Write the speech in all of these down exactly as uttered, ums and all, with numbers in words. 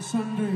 Sunday.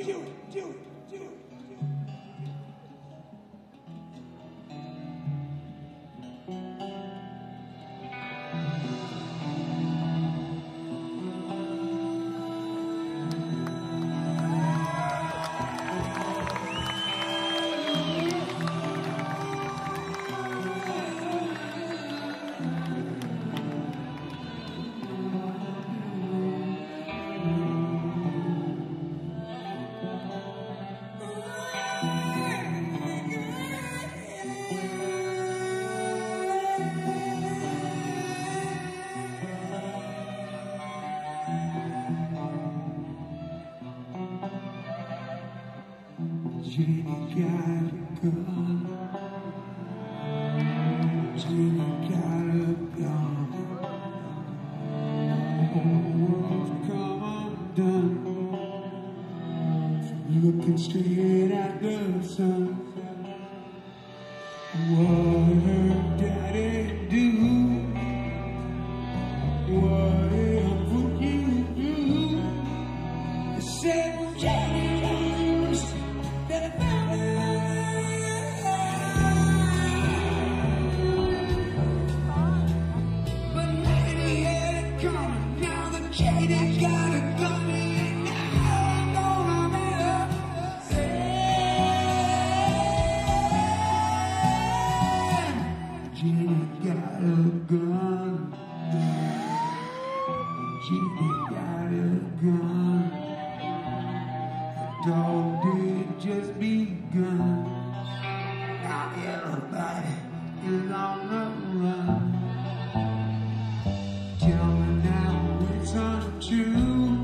do it, do it, do it. Jenny got a gun. Jenny got a gun. The whole world's come undone. Looking straight at the sun. What her daddy do? What he'll put you through? He said, James, that I found it. But now he had it coming. Now the jaded got it coming. And now I'm gonna make a stand. Jenny got a gun. Jenny got a gun. The dog did just begun. Now everybody is on the run. Tell me now it's untrue.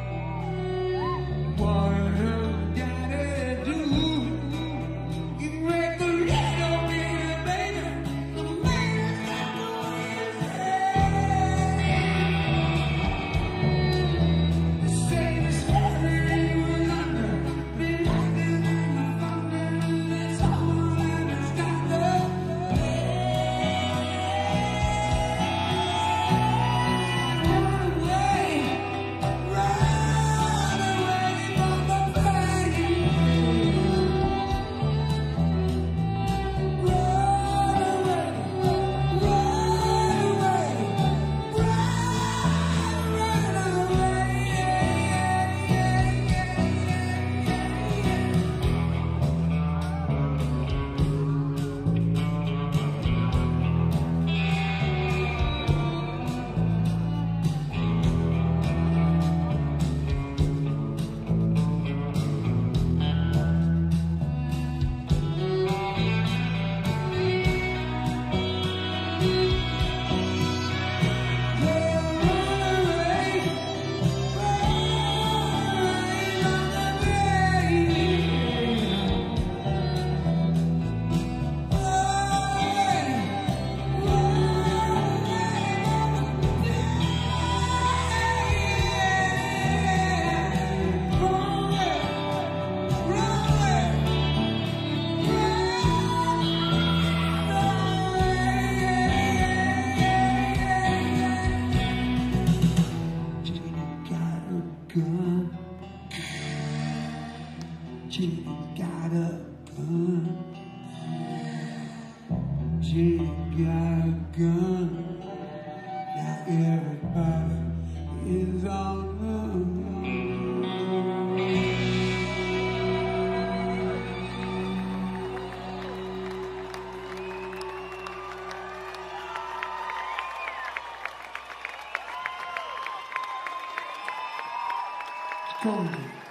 What her daddy do? You can break the radio, baby, baby. The man that knows it. The same as heaven was under. The lightning and the thunder, and it's all that has got the run away, run away from the pain. Run away, run away, run, run Jenny got a gun. Jenny got a gun. Now everybody is on the run. Strong.